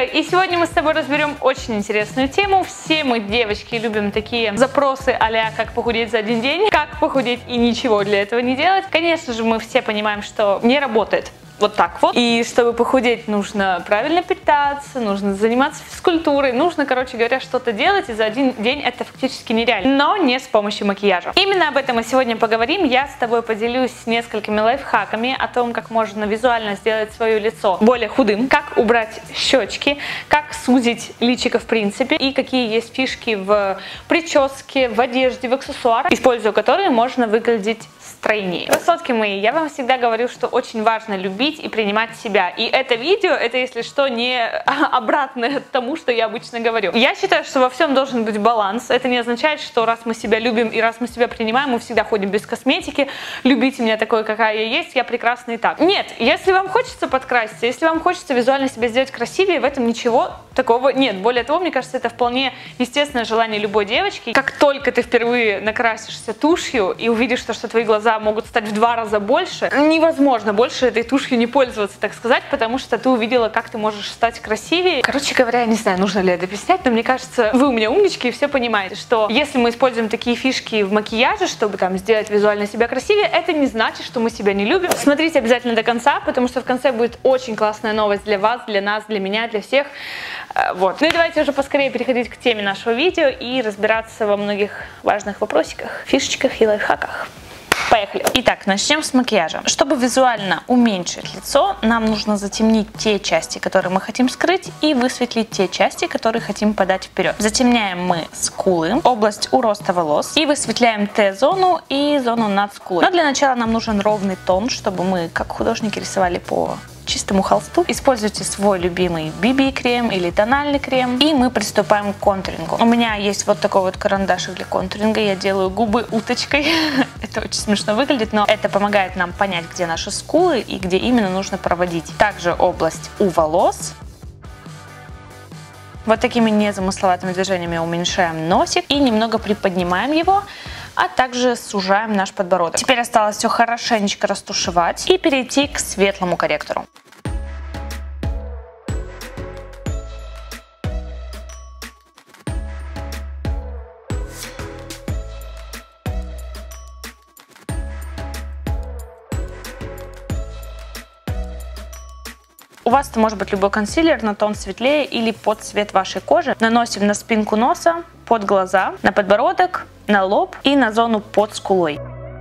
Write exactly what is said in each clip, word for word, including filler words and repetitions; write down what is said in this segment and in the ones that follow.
И сегодня мы с тобой разберем очень интересную тему. Все мы, девочки, любим такие запросы а-ля как похудеть за один день, как похудеть и ничего для этого не делать. Конечно же, мы все понимаем, что не работает вот так вот. И чтобы похудеть, нужно правильно питаться, нужно заниматься физкультурой, нужно, короче говоря, что-то делать, и за один день это фактически нереально. Но не с помощью макияжа. Именно об этом мы сегодня поговорим. Я с тобой поделюсь несколькими лайфхаками о том, как можно визуально сделать свое лицо более худым, как убрать щечки, как сузить личико в принципе, и какие есть фишки в прическе, в одежде, в аксессуарах, используя которые можно выглядеть стройнее. Красотки мои, я вам всегда говорю, что очень важно любить и принимать себя. И это видео, это, если что, не обратное тому, что я обычно говорю. Я считаю, что во всем должен быть баланс. Это не означает, что раз мы себя любим и раз мы себя принимаем, мы всегда ходим без косметики. Любите меня такой, какая я есть, я прекрасна и так. Нет, если вам хочется подкраситься, если вам хочется визуально себя сделать красивее, в этом ничего такого нет. Более того, мне кажется, это вполне естественное желание любой девочки. Как только ты впервые накрасишься тушью и увидишь, что, что твои глаза могут стать в два раза больше, невозможно больше этой тушью не пользоваться, так сказать, потому что ты увидела, как ты можешь стать красивее. Короче говоря, я не знаю, нужно ли это объяснять, но мне кажется, вы у меня умнички и все понимаете, что если мы используем такие фишки в макияже, чтобы там сделать визуально себя красивее, это не значит, что мы себя не любим. Смотрите обязательно до конца, потому что в конце будет очень классная новость для вас, для нас, для меня, для всех. Вот. Ну и давайте уже поскорее переходить к теме нашего видео и разбираться во многих важных вопросиках, фишечках и лайфхаках. Поехали! Итак, начнем с макияжа. Чтобы визуально уменьшить лицо, нам нужно затемнить те части, которые мы хотим скрыть, и высветлить те части, которые хотим подать вперед. Затемняем мы скулы, область у роста волос, и высветляем Т-зону и зону над скулой. Но для начала нам нужен ровный тон, чтобы мы, как художники, рисовали по чистому холсту. Используйте свой любимый би би-крем или тональный крем, и мы приступаем к контурингу. У меня есть вот такой вот карандашик для контуринга. Я делаю губы уточкой. Это очень смешно выглядит, но это помогает нам понять, где наши скулы и где именно нужно проводить. Также область у волос. Вот такими незамысловатыми движениями уменьшаем носик и немного приподнимаем его, а также сужаем наш подбородок. Теперь осталось все хорошенечко растушевать и перейти к светлому корректору. У вас это может быть любой консилер на тон светлее или под цвет вашей кожи. Наносим на спинку носа, под глаза, на подбородок, на лоб и на зону под скулой.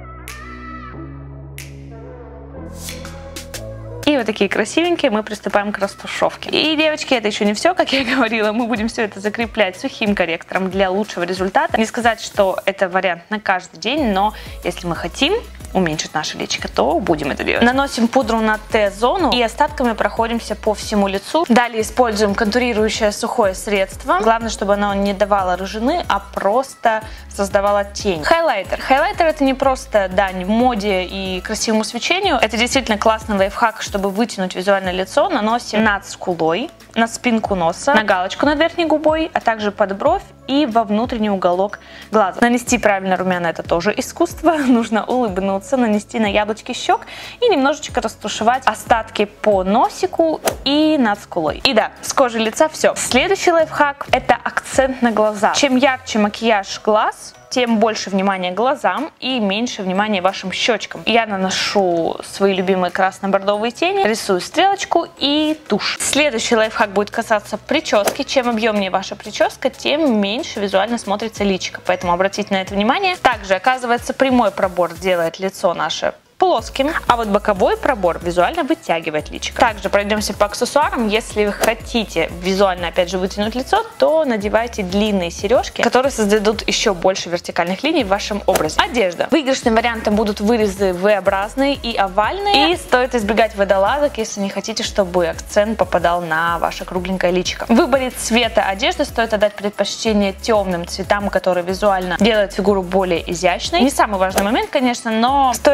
И вот такие красивенькие мы приступаем к растушевке. И, девочки, это еще не все, как я говорила, мы будем все это закреплять сухим корректором для лучшего результата. Не сказать, что это вариант на каждый день, но если мы хотим уменьшить наше личико, то будем это делать. Наносим пудру на Т-зону и остатками проходимся по всему лицу. Далее используем контурирующее сухое средство. Главное, чтобы оно не давало рыжины, а просто создавало тень. Хайлайтер. Хайлайтер — это не просто дань моде и красивому свечению. Это действительно классный лайфхак, чтобы вытянуть визуальное лицо. Наносим над скулой, на спинку носа, на галочку над верхней губой, а также под бровь и во внутренний уголок глаза. Нанести правильно румяна — это тоже искусство. Нужно улыбнуться, нанести на яблочки щек и немножечко растушевать остатки по носику и над скулой. И да, с кожи лица все. Следующий лайфхак — это акцент на глаза. Чем ярче макияж глаз, тем больше внимания глазам и меньше внимания вашим щечкам. Я наношу свои любимые красно-бордовые тени, рисую стрелочку и тушь. Следующий лайфхак будет касаться прически. Чем объемнее ваша прическа, тем меньше визуально смотрится личико. Поэтому обратите на это внимание. Также, оказывается, прямой пробор делает лицо наше плоским, а вот боковой пробор визуально вытягивает личико. Также пройдемся по аксессуарам. Если вы хотите визуально, опять же, вытянуть лицо, то надевайте длинные сережки, которые создадут еще больше вертикальных линий в вашем образе. Одежда. Выигрышным вариантом будут вырезы V-образные и овальные. И стоит избегать водолазок, если не хотите, чтобы акцент попадал на ваше кругленькое личико. В выборе цвета одежды стоит отдать предпочтение темным цветам, которые визуально делают фигуру более изящной. Не самый важный момент, конечно, но стоит знать, что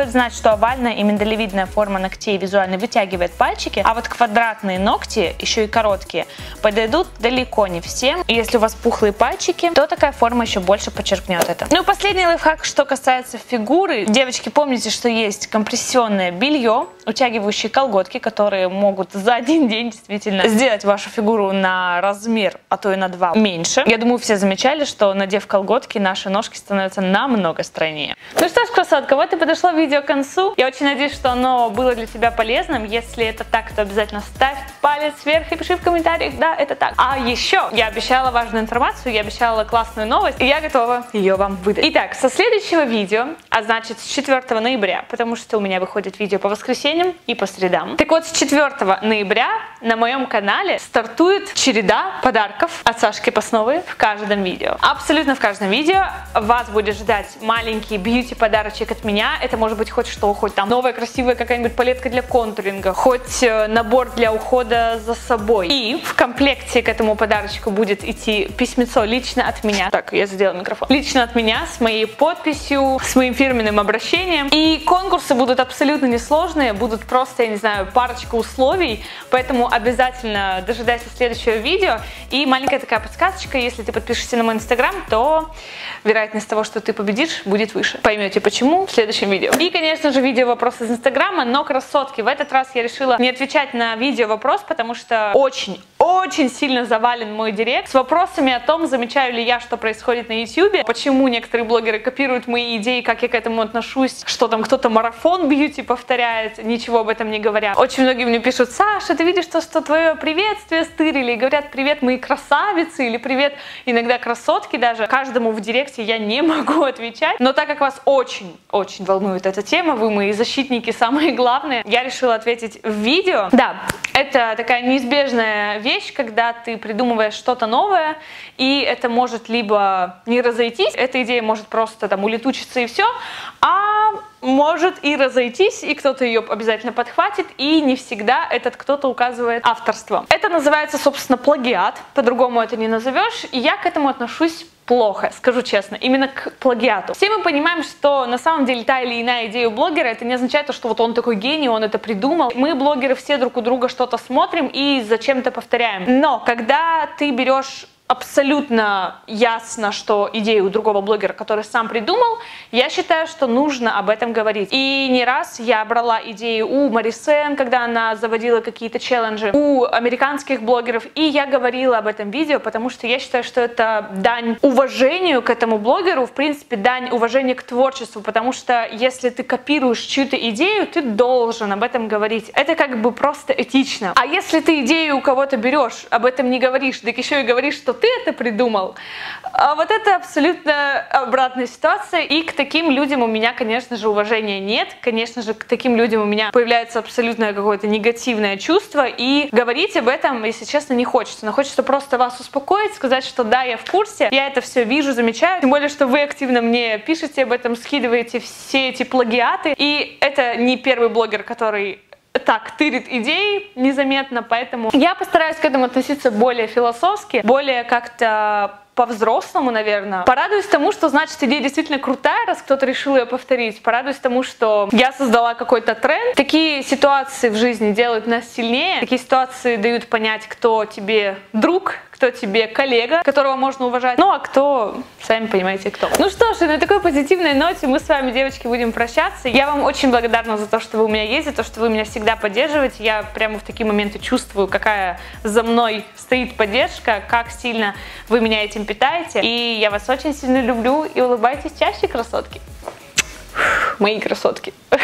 что овальная и миндалевидная форма ногтей визуально вытягивает пальчики, а вот квадратные ногти, еще и короткие, подойдут далеко не всем. И если у вас пухлые пальчики, то такая форма еще больше подчеркнет это. Ну и последний лайфхак, что касается фигуры. Девочки, помните, что есть компрессионное белье, утягивающие колготки, которые могут за один день действительно сделать вашу фигуру на размер, а то и на два меньше. Я думаю, все замечали, что надев колготки, наши ножки становятся намного стройнее. Ну что ж, красотка, вот и подошло видео к концу. Я очень надеюсь, что оно было для тебя полезным. Если это так, то обязательно ставь палец вверх и пиши в комментариях, да, это так. А еще я обещала важную информацию, я обещала классную новость, и я готова ее вам выдать. Итак, со следующего видео, а значит с четвёртого ноября, потому что у меня выходит видео по воскресеньям и по средам. Так вот, с четвёртого ноября на моем канале стартует череда подарков от Саши Крепостновой в каждом видео. Абсолютно в каждом видео вас будет ждать маленький бьюти-подарочек от меня. Это может быть хоть что, хоть там новая красивая какая-нибудь палетка для контуринга, хоть набор для ухода за собой. И в комплекте к этому подарочку будет идти письмецо лично от меня. Так, я сделала микрофон. Лично от меня, с моей подписью, с моим фирменным обращением. И конкурсы будут абсолютно несложные, будут просто, я не знаю, парочка условий, поэтому обязательно дожидайся следующего видео. И маленькая такая подсказочка, если ты подпишешься на мой инстаграм, то вероятность того, что ты победишь, будет выше. Поймете почему в следующем видео. И, конечно же, видео вопрос из инстаграма, но, красотки, в этот раз я решила не отвечать на видео вопрос, потому что очень очень сильно завален мой директ с вопросами о том, замечаю ли я, что происходит на ютубе, почему некоторые блогеры копируют мои идеи, как я к этому отношусь, что там кто-то марафон бьюти повторяет, ничего об этом не говорят. Очень многие мне пишут: Саша, ты видишь, то, что твое приветствие стырили, и говорят: привет, мои красавицы, или привет, иногда красотки даже. Каждому в директе я не могу отвечать, но так как вас очень-очень волнует эта тема, вы мои защитники, самые главные, я решила ответить в видео. Да, это такая неизбежная вещь, когда ты придумываешь что-то новое, и это может либо не разойтись, эта идея может просто там улетучиться и все, а может и разойтись, и кто-то ее обязательно подхватит, и не всегда этот кто-то указывает авторство. Это называется, собственно, плагиат, по-другому это не назовешь, и я к этому отношусь плохо, скажу честно, именно к плагиату. Все мы понимаем, что на самом деле та или иная идея у блогера, это не означает, что вот он такой гений, он это придумал. Мы, блогеры, все друг у друга что-то смотрим и зачем-то повторяем. Но когда ты берешь абсолютно ясно, что идею у другого блогера, который сам придумал, я считаю, что нужно об этом говорить. И не раз я брала идеи у Мари Сен, когда она заводила какие-то челленджи, у американских блогеров, и я говорила об этом видео, потому что я считаю, что это дань уважению к этому блогеру, в принципе, дань уважения к творчеству, потому что если ты копируешь чью-то идею, ты должен об этом говорить. Это как бы просто этично. А если ты идею у кого-то берешь, об этом не говоришь, так еще и говоришь, что ты это придумал, а вот это абсолютно обратная ситуация, и к таким людям у меня, конечно же, уважения нет, конечно же, к таким людям у меня появляется абсолютное какое-то негативное чувство, и говорить об этом, если честно, не хочется, но хочется просто вас успокоить, сказать, что да, я в курсе, я это все вижу, замечаю, тем более, что вы активно мне пишете об этом, скидываете все эти плагиаты, и это не первый блогер, который так тырит идеи незаметно, поэтому я постараюсь к этому относиться более философски, более как-то по-взрослому, наверное. Порадуюсь тому, что значит идея действительно крутая, раз кто-то решил ее повторить. Порадуюсь тому, что я создала какой-то тренд. Такие ситуации в жизни делают нас сильнее. Такие ситуации дают понять, кто тебе друг, кто тебе коллега, которого можно уважать, ну а кто, сами понимаете, кто. Ну что ж, и на такой позитивной ноте мы с вами, девочки, будем прощаться. Я вам очень благодарна за то, что вы у меня есть, за то, что вы меня всегда поддерживаете. Я прямо в такие моменты чувствую, какая за мной стоит поддержка, как сильно вы меня этим питаете. И я вас очень сильно люблю, и улыбайтесь чаще, красотки. Мои красотки.